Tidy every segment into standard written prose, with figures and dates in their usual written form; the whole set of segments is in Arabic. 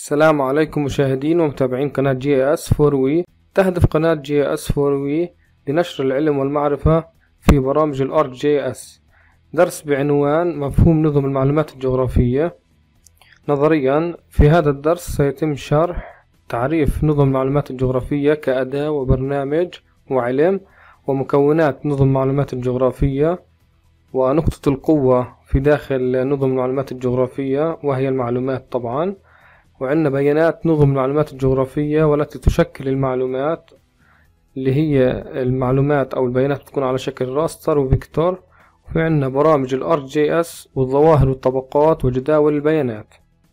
السلام عليكم مشاهدين ومتابعين قناة GIS فور وي. تهدف قناة GIS فور وي لنشر العلم والمعرفة في برامج الأرك GIS. درس بعنوان مفهوم نظم المعلومات الجغرافية. نظريا في هذا الدرس سيتم شرح تعريف نظم المعلومات الجغرافية كأداة وبرنامج وعلم، ومكونات نظم المعلومات الجغرافية، ونقطة القوة في داخل نظم المعلومات الجغرافية وهي المعلومات طبعا. وعندنا بيانات نظم المعلومات الجغرافية والتي تشكل المعلومات، اللي هي المعلومات أو البيانات تكون على شكل راستر وفيكتور. وفي عندنا برامج الأرك جي اس والظواهر والطبقات وجداول البيانات.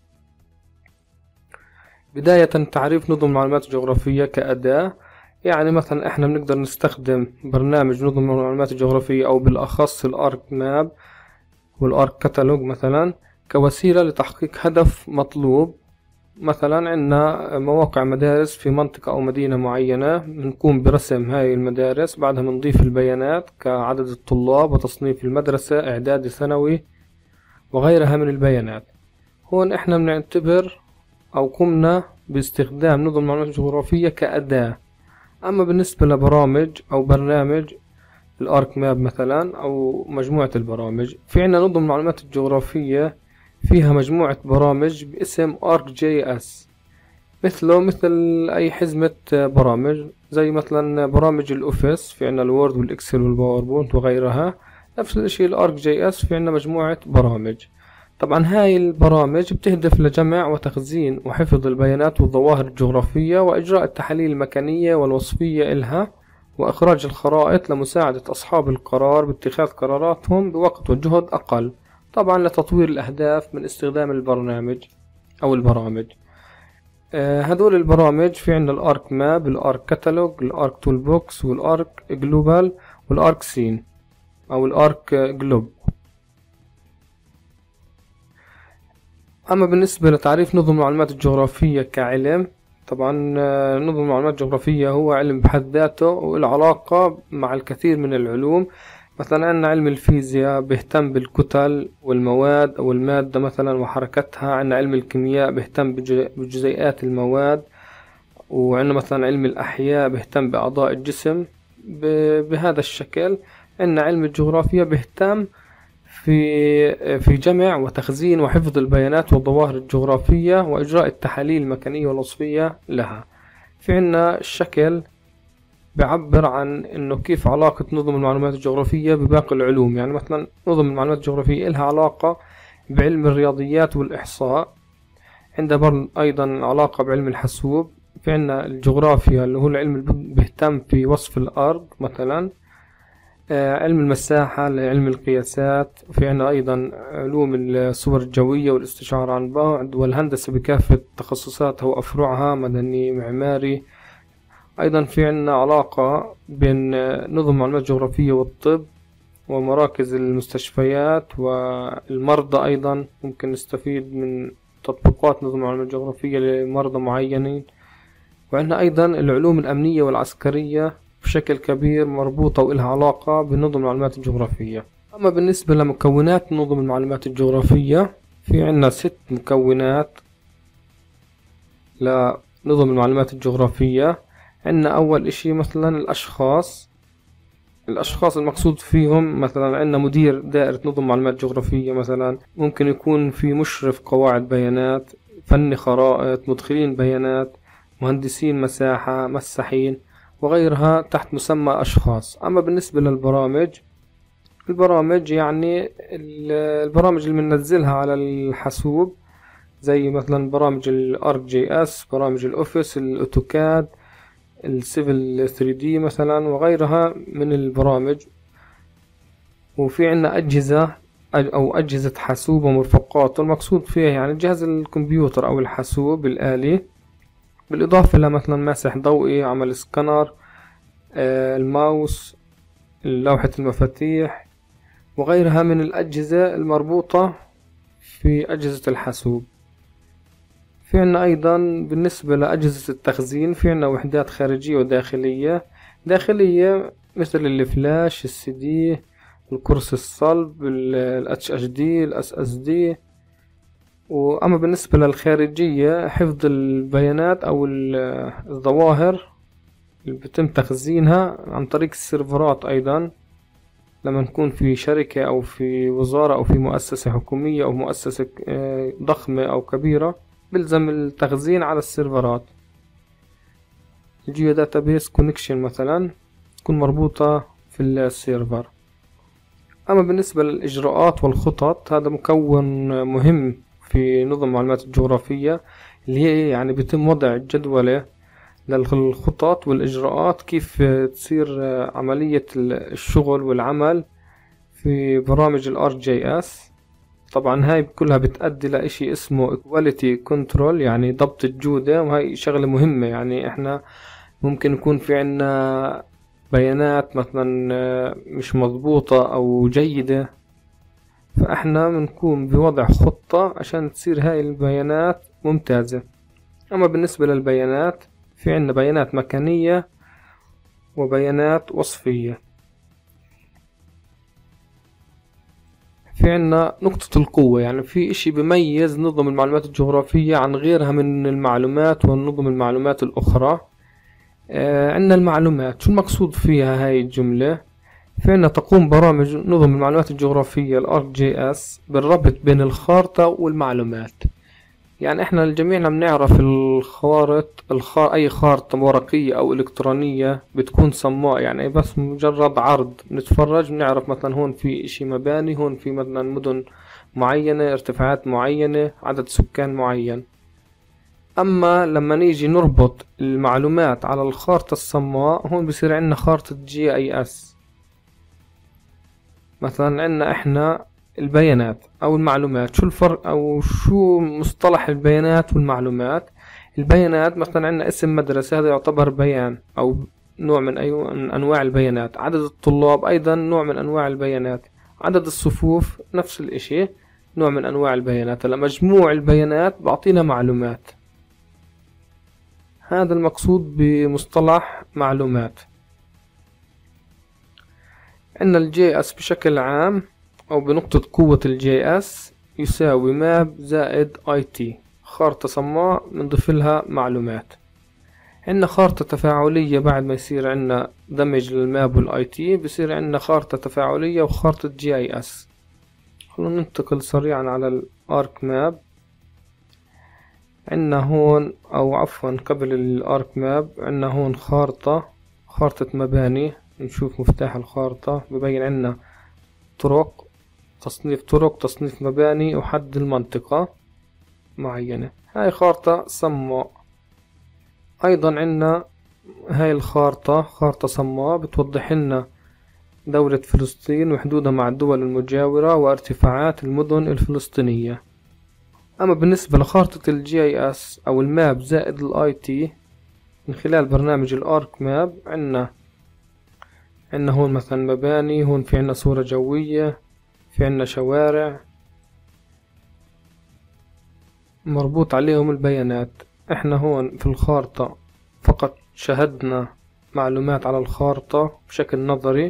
بداية تعريف نظم المعلومات الجغرافية كأداة، يعني مثلا احنا بنقدر نستخدم برنامج نظم المعلومات الجغرافية أو بالأخص الأرك ماب والأرك كتالوج مثلا كوسيلة لتحقيق هدف مطلوب. مثلا عندنا مواقع مدارس في منطقة أو مدينة معينة، بنقوم برسم هاي المدارس، بعدها بنضيف البيانات كعدد الطلاب وتصنيف المدرسة إعدادي ثانوي وغيرها من البيانات. هون احنا بنعتبر أو قمنا باستخدام نظم المعلومات الجغرافية كأداة. أما بالنسبة لبرامج أو برنامج الأرك ماب مثلا أو مجموعة البرامج، في عنا نظم المعلومات الجغرافية فيها مجموعة برامج باسم أرك جي اس، مثل أي حزمة برامج، زي مثلا برامج الأوفيس، في عنا الوورد والإكسل والباوربوينت وغيرها. نفس الشيء الأرك جي اس في عنا مجموعة برامج. طبعا هاي البرامج بتهدف لجمع وتخزين وحفظ البيانات والظواهر الجغرافية وإجراء التحاليل المكانية والوصفية إلها، وإخراج الخرائط لمساعدة أصحاب القرار باتخاذ قراراتهم بوقت وجهد أقل، طبعا لتطوير الأهداف من استخدام البرنامج أو البرامج. هذول البرامج في عندنا الأرك ماب، الأرك كتالوج، الأرك تول بوكس، والأرك جلوبال، والأرك سين أو الأرك جلوب. أما بالنسبة لتعريف نظم المعلومات الجغرافية كعلم، طبعا نظم المعلومات الجغرافية هو علم بحد ذاته وله علاقة مع الكثير من العلوم. مثلا عندنا علم الفيزياء بيهتم بالكتل والمواد أو المادة مثلا وحركتها. عندنا علم الكيمياء بيهتم بجزيئات المواد. وعندنا مثلا علم الأحياء بيهتم بأعضاء الجسم. بهذا الشكل عندنا علم الجغرافيا بيهتم في جمع وتخزين وحفظ البيانات والظواهر الجغرافية وإجراء التحاليل المكانية والوصفية لها. في عنا الشكل بيعبر عن إنه كيف علاقة نظم المعلومات الجغرافية بباقي العلوم. يعني مثلا نظم المعلومات الجغرافية إلها علاقة بعلم الرياضيات والإحصاء، عندها أيضا علاقة بعلم الحاسوب. في عنا الجغرافيا اللي هو العلم اللي بيهتم في وصف الأرض مثلا. علم المساحة لعلم القياسات. وفي عنا أيضا علوم الصور الجوية والاستشعار عن بعد، والهندسة بكافة تخصصاتها وأفرعها، مدني معماري. أيضا في عنا علاقة بين نظم المعلومات الجغرافية والطب ومراكز المستشفيات والمرضى. أيضا ممكن نستفيد من تطبيقات نظم المعلومات الجغرافية لمرضى معينين. وعندنا أيضا العلوم الأمنية والعسكرية بشكل كبير مربوطة وإلها علاقة بنظم المعلومات الجغرافية. أما بالنسبة لمكونات نظم المعلومات الجغرافية، في عنا 6 مكونات لنظم المعلومات الجغرافية. عندنا أول إشي مثلا الأشخاص المقصود فيهم مثلا عندنا مدير دائرة نظم معلومات جغرافية، مثلا ممكن يكون في مشرف قواعد بيانات، فني خرائط، مدخلين بيانات، مهندسين مساحة، مساحين وغيرها تحت مسمى أشخاص. أما بالنسبة البرامج يعني البرامج اللي بننزلها على الحاسوب، زي مثلا برامج الأرك جي اس، برامج الأوفيس، الأوتوكاد، السيفل 3D مثلا وغيرها من البرامج. وفي عنا أجهزة أو أجهزة حاسوب ومرفقات، والمقصود فيها يعني جهاز الكمبيوتر أو الحاسوب الآلي، بالإضافة إلى مثلا ماسح ضوئي، عمل سكانر، الماوس، لوحة المفاتيح وغيرها من الأجهزة المربوطة في أجهزة الحاسوب. في عنا أيضا بالنسبة لأجهزة التخزين، في عنا وحدات خارجية وداخلية. داخلية مثل الفلاش، السي دي، الكرسي الصلب، ال HDD، ال SSD. وأما بالنسبة للخارجية، حفظ البيانات أو الظواهر اللي بتم تخزينها عن طريق السيرفرات. أيضا لما نكون في شركة أو في وزارة أو في مؤسسة حكومية أو مؤسسة ضخمة أو كبيرة، بلزم التخزين على السيرفرات. الجيو داتابيس كونكشن مثلا تكون مربوطة في السيرفر. أما بالنسبة للإجراءات والخطط، هذا مكون مهم في نظم المعلومات الجغرافية، اللي هي يعني بيتم وضع جدولة للخطط والإجراءات كيف تصير عملية الشغل والعمل في برامج ال ArcGIS. طبعا هاي كلها بتأدي لإشي اسمه Quality Control، يعني ضبط الجودة، وهاي شغلة مهمة. يعني احنا ممكن يكون في عنا بيانات مثلا مش مضبوطة أو جيدة، فاحنا بنكون بوضع خطة عشان تصير هاي البيانات ممتازة. أما بالنسبة للبيانات، في عنا بيانات مكانية وبيانات وصفية. في عنا نقطة القوة، يعني في اشي بيميز نظم المعلومات الجغرافية عن غيرها من المعلومات ونظم المعلومات الأخرى. عنا المعلومات، شو المقصود فيها هاي الجملة؟ في عنا تقوم برامج نظم المعلومات الجغرافية ال ArcGIS بالربط بين الخارطة والمعلومات. يعني احنا الجميع بنعرف الخوارط اي خارطة ورقية او الكترونية بتكون صماء، يعني بس مجرد عرض نتفرج بنعرف مثلا هون في اشي مباني، هون في مثلا مدن معينة، ارتفاعات معينة، عدد سكان معين. اما لما نيجي نربط المعلومات على الخارطة الصماء، هون بصير عندنا خارطة GIS. مثلا عندنا احنا البيانات او المعلومات، شو الفرق او شو مصطلح البيانات والمعلومات؟ البيانات مثلا عندنا اسم مدرسة، هذا يعتبر بيان او نوع من من انواع البيانات. عدد الطلاب ايضا نوع من انواع البيانات. عدد الصفوف نفس الاشي، نوع من انواع البيانات. هلا مجموع البيانات بعطينا معلومات. هذا المقصود بمصطلح معلومات. عندنا الجي اس بشكل عام او بنقطة قوة الجي اس يساوي ماب زائد اي تي، خارطة صماء بنضيف لها معلومات. عندنا خارطة تفاعلية، بعد ما يصير عندنا دمج للماب والاي تي بصير عندنا خارطة تفاعلية وخارطة جي اي اس. خلونا ننتقل سريعا على الارك ماب. عندنا هون او عفوا قبل الارك ماب عندنا هون خارطة مباني. نشوف مفتاح الخارطة ببين عندنا طرق، تصنيف طرق، تصنيف مباني، وحد المنطقة معينة. هاي خارطة صماء. أيضا عنا هاي الخارطة خارطة صماء بتوضح لنا دولة فلسطين وحدودها مع الدول المجاورة وارتفاعات المدن الفلسطينية. أما بالنسبة لخارطة الجي اي اس أو الماب زائد الاي تي من خلال برنامج الارك ماب، عنا هون مثلا مباني، هون في عنا صورة جوية، في عنا شوارع مربوط عليهم البيانات. احنا هون في الخارطة فقط شاهدنا معلومات على الخارطة بشكل نظري.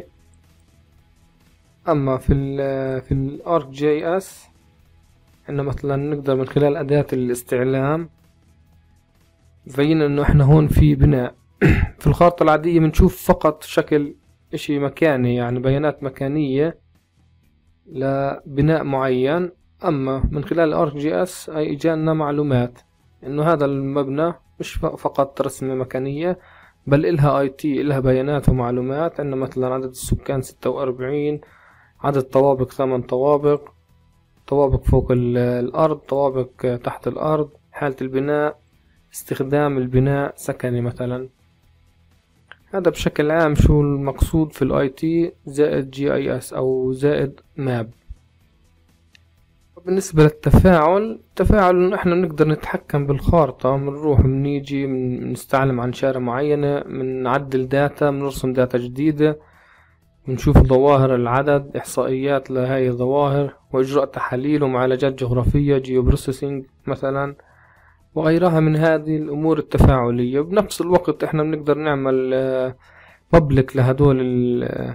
اما في الارك جي اس عندنا مثلا نقدر من خلال اداة الاستعلام نبين انه احنا هون في بناء. في الخارطة العادية بنشوف فقط شكل اشي مكاني، يعني بيانات مكانية لبناء معين. اما من خلال الارك جي اس اي اجانا معلومات انه هذا المبنى مش فقط رسمة مكانية، بل إلها اي تي، إلها بيانات ومعلومات. عندنا مثلا عدد السكان 46، عدد طوابق 8 طوابق، طوابق فوق الأرض، طوابق تحت الأرض، حالة البناء، استخدام البناء سكني مثلا. هذا بشكل عام شو المقصود في الاي تي زائد جي اي اس او زائد ماب. بالنسبة للتفاعل، التفاعل احنا بنقدر نتحكم بالخارطة، بنروح بنيجي بنستعلم عن شارع معينة، بنعدل داتا، بنرسم داتا جديدة، بنشوف ظواهر العدد، احصائيات لهاي الظواهر، واجراء تحاليل ومعالجات جغرافية جيو بروسيسنج مثلا، وغيرها من هذه الامور التفاعلية. بنفس الوقت احنا بنقدر نعمل بابليك لهدول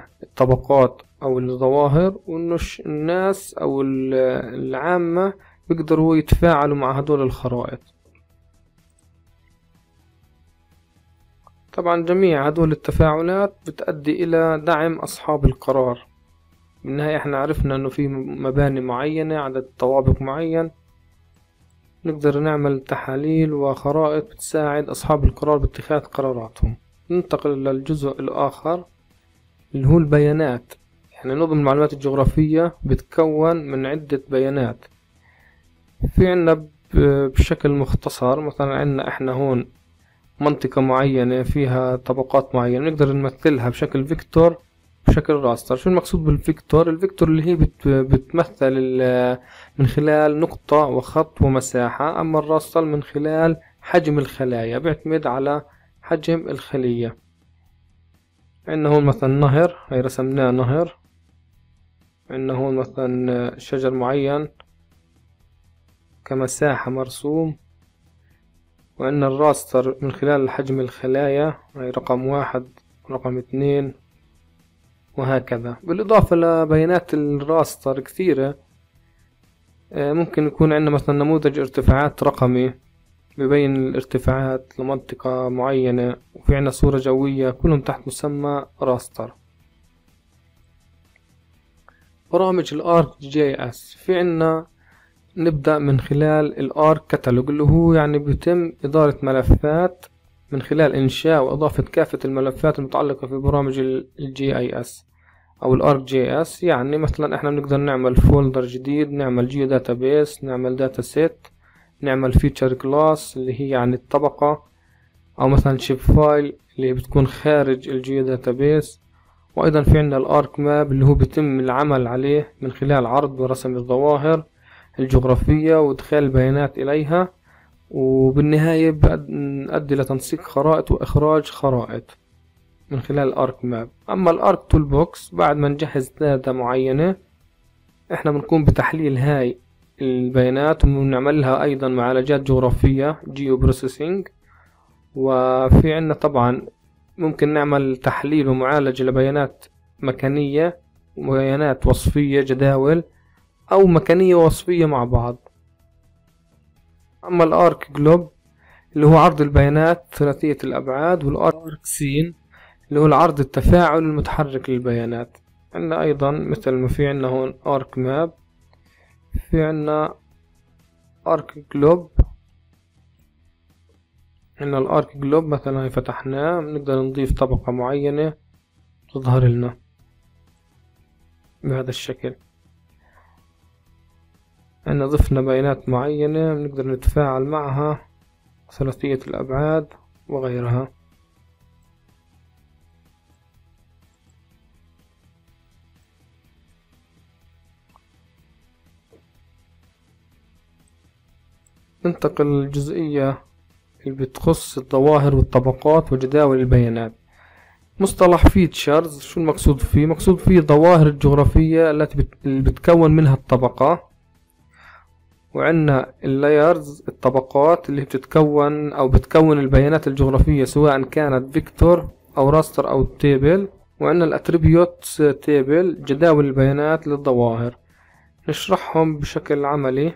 الطبقات او الظواهر، وانه الناس او العامة بيقدروا يتفاعلوا مع هدول الخرائط. طبعا جميع هدول التفاعلات بتؤدي إلى دعم أصحاب القرار. بالنهاية احنا عرفنا انه في مباني معينة، عدد طوابق معين، نقدر نعمل تحاليل وخرائط بتساعد أصحاب القرار باتخاذ قراراتهم. ننتقل للجزء الآخر اللي هو البيانات. يعني نظم المعلومات الجغرافية بتكون من عدة بيانات. في عنا بشكل مختصر مثلا عنا احنا هون منطقة معينة فيها طبقات معينة، نقدر نمثلها بشكل فيكتور بشكل راستر. شو المقصود بالفيكتور؟ الفيكتور اللي هي بتمثل من خلال نقطة وخط ومساحة، أما الراستر من خلال حجم الخلايا، بيعتمد على حجم الخلية. عندنا هون مثلا نهر، هي رسمناه نهر. عندنا هون مثلا شجر معين كمساحة مرسوم. وعندنا الراستر من خلال حجم الخلايا، هي رقم 1 رقم 2 وهكذا. بالإضافة لبيانات الراستر كثيرة، ممكن يكون عندنا مثلا نموذج ارتفاعات رقمي ببين الارتفاعات لمنطقة معينة، وفي عندنا صورة جوية، كلهم تحت مسمى راستر. برامج الارك جي اس، في عندنا نبدأ من خلال الارك كتالوج اللي هو يعني بيتم إدارة ملفات من خلال إنشاء وإضافة كافة الملفات المتعلقة في برامج الجي اي اس أو الارك جي اس. يعني مثلا احنا بنقدر نعمل فولدر جديد، نعمل جيو داتابيس، نعمل داتا سيت، نعمل فيتشر كلاس اللي هي يعني الطبقة، أو مثلا شيب فايل اللي بتكون خارج الجيو داتابيس. وأيضا في عندنا الارك ماب اللي هو بيتم العمل عليه من خلال عرض ورسم الظواهر الجغرافية وإدخال البيانات إليها، وبالنهاية بنؤدي لتنسيق خرائط وإخراج خرائط من خلال الارك ماب. أما الارك تول بوكس، بعد ما نجهز داتا معينة احنا بنقوم بتحليل هاي البيانات ونعمل لها أيضا معالجات جغرافية جيو بروسيسنج. وفي عنا طبعا ممكن نعمل تحليل ومعالجة لبيانات مكانية وبيانات وصفية جداول، أو مكانية ووصفية مع بعض. أما الارك جلوب اللي هو عرض البيانات ثلاثية الأبعاد، والارك سين اللي هو العرض التفاعل المتحرك للبيانات. عندنا أيضا مثل ما في عنا هون ارك ماب، في عنا ارك جلوب. عندنا الارك جلوب مثلا فتحناه، نقدر نضيف طبقة معينة تظهر لنا بهذا الشكل. عندنا ضفنا بيانات معينة نقدر نتفاعل معها، ثلاثية الأبعاد وغيرها. ننتقل للجزئية اللي بتخص الظواهر والطبقات وجداول البيانات. مصطلح فيتشرز، شو المقصود فيه؟ مقصود فيه الظواهر الجغرافية التي اللي بتكون منها الطبقة. وعندنا اللايرز الطبقات اللي بتتكون أو بتكون البيانات الجغرافية سواء كانت فيكتور أو راستر أو تيبل. وعندنا الاتريبيوت تيبل جداول البيانات للظواهر. نشرحهم بشكل عملي.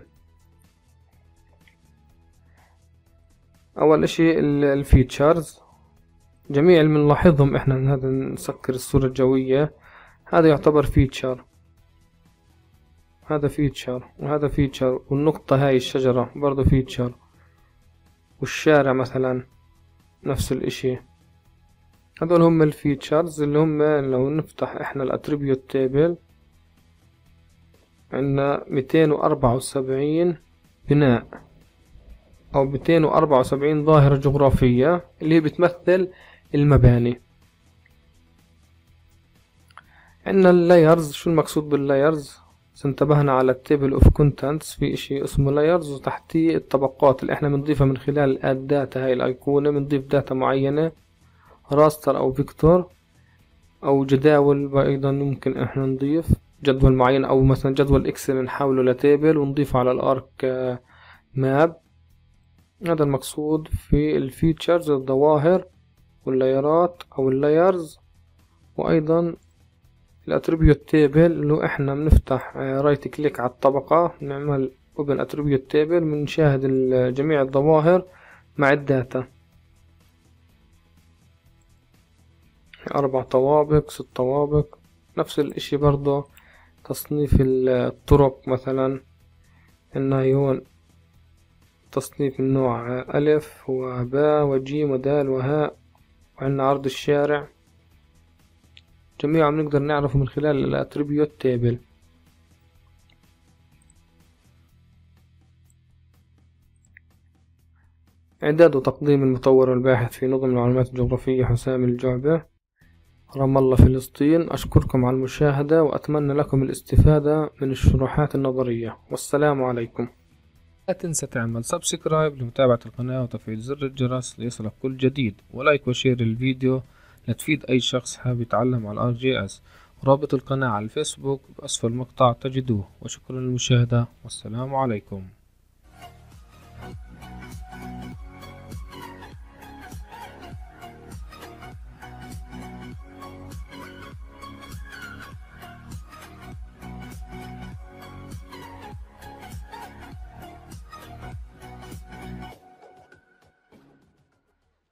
أول إشي الفيتشرز، جميع اللي بنلاحظهم احنا هذا نسكر الصورة الجوية، هذا يعتبر فيتشر، هذا فيتشر وهذا فيتشر، والنقطة هاي الشجرة برضو فيتشر، والشارع مثلا نفس الاشي. هذول هم الفيتشرز اللي هم لو نفتح احنا الاتريبيوت تيبل، عندنا 274 بناء او 274 ظاهرة جغرافية اللي هي بتمثل المباني. عندنا اللايرز، شو المقصود باللايرز؟ انتبهنا على التيبل اوف كونتنتس في اشي اسمه لايرز، وتحتيه الطبقات اللي احنا بنضيفها من خلال اد داتا. هاي الايقونة بنضيف داتا معينة، راستر او فيكتور او جداول. ايضا ممكن احنا نضيف جدول معين او مثلا جدول اكسل نحوله لتيبل ونضيفه على الارك ماب. هذا المقصود في الفيتشرز، الظواهر واللايرات او اللايرز. وايضا الاتريبيوت تيبل اللي احنا بنفتح رايت كليك على الطبقة، نعمل وبين attribute table بنشاهد جميع الظواهر مع الداتا، 4 طوابق 6 طوابق. نفس الاشي برضه تصنيف الطرق، مثلا إنه هون تصنيف النوع ألف وباء وجيم ودال وهاء، وعندنا عرض الشارع. جميعهم نقدر نعرفه من خلال الاتريبيوت تيبل. إعداد وتقديم المطور والباحث في نظم المعلومات الجغرافية حسام الجعبة، رام الله فلسطين. أشكركم على المشاهدة وأتمنى لكم الاستفادة من الشروحات النظرية، والسلام عليكم. لا تنسى تعمل سبسكرايب لمتابعة القناة وتفعيل زر الجرس ليصلك كل جديد، ولايك وشير الفيديو لتفيد أي شخص حابب يتعلم على ArcGIS. رابط القناة على الفيسبوك بأسفل المقطع تجدوه. وشكرا للمشاهدة، والسلام عليكم.